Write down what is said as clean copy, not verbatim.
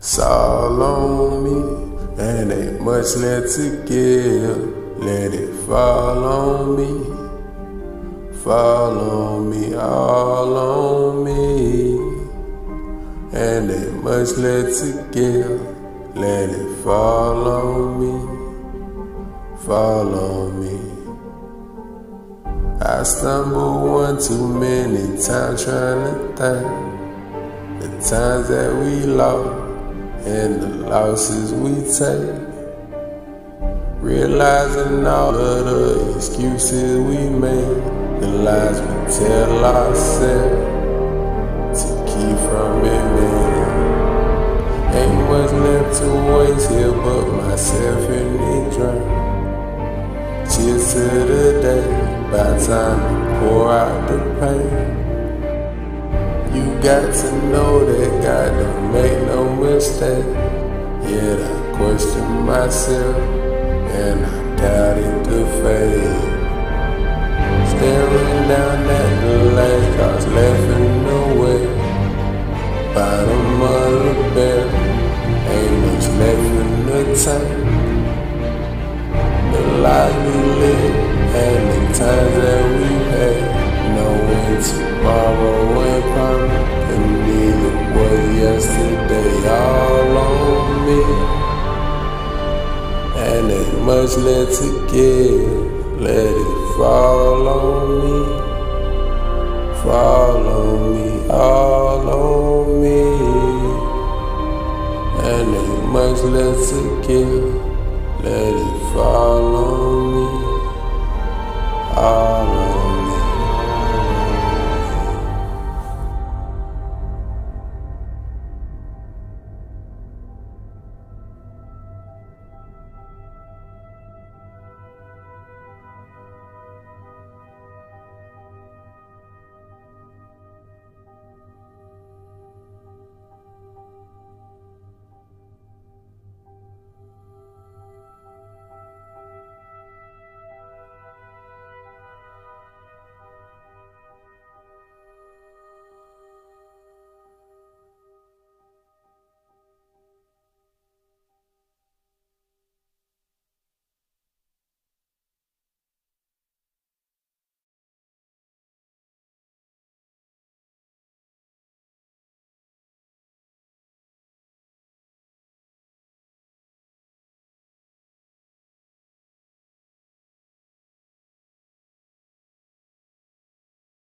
It's all on me, and ain't much left to give. Let it fall on me, all on me. And ain't much left to give. Let it fall on me, I stumble one too many times trying to think the times that we lost and the losses we take. Realizing all of the excuses we made, the lies we tell ourselves to keep from admitting. Ain't much left to waste here but myself in the drink. Cheers to the day, by time to pour out the pain. You got to know that God don't make no mistake. Yet I question myself and I doubted the faith. Staring down at the last cars left in the way. Bottom of the barrel, ain't much left in the tank. The lives we live and the times that we had, knowing tomorrow ain't promised, and neither was yesterday. All on me, and ain't much left to give. Let it fall on me, all on me. And ain't much left to give. Let it fall on me.